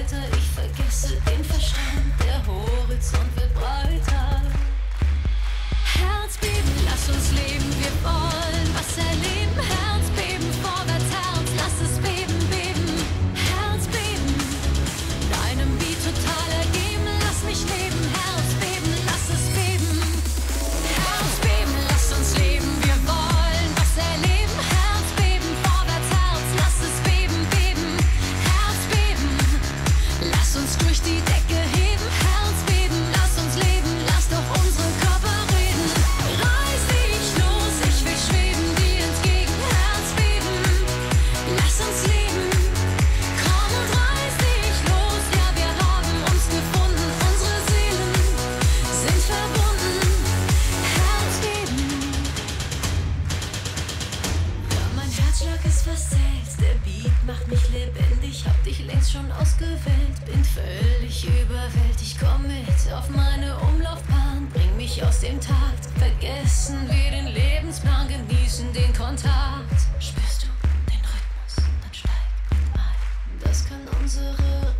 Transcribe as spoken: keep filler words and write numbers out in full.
weiter, ich vergesse den Verstand. Der Horizont wird breiter. Herzbeben, lass uns leben, wir wollen was erleben. Herzbeben, vorwärts, Herz, lass es beben, beben. Herzbeben, deinem Beat total ergeben, lass mich leben. Herzbeben, lass es beben. Herzbeben, lass uns leben, wir wollen was erleben. Herzbeben, vorwärts, Herz, lass es beben, beben. Herzbeben, lass uns durch die Decke heben. Herzbeben, lass uns leben, lass doch unsere Körper reden. Reiß dich los, ich will schweben dir entgegen. Herzbeben, lass uns leben. Komm und reiß dich los, ja wir haben uns gefunden. Unsere Seelen sind verbunden. Herzbeben. Ja, mein Herzschlag ist versetzt, der Beat macht mich lebendig. Hab dich längst schon ausgewählt, bin völlig überwältigt. Komm mit auf meine Umlaufbahn, bring mich aus dem Takt. Vergessen wir den Lebensplan, genießen den Kontakt. Spürst du den Rhythmus, dann steig mit ein. Das kann unsere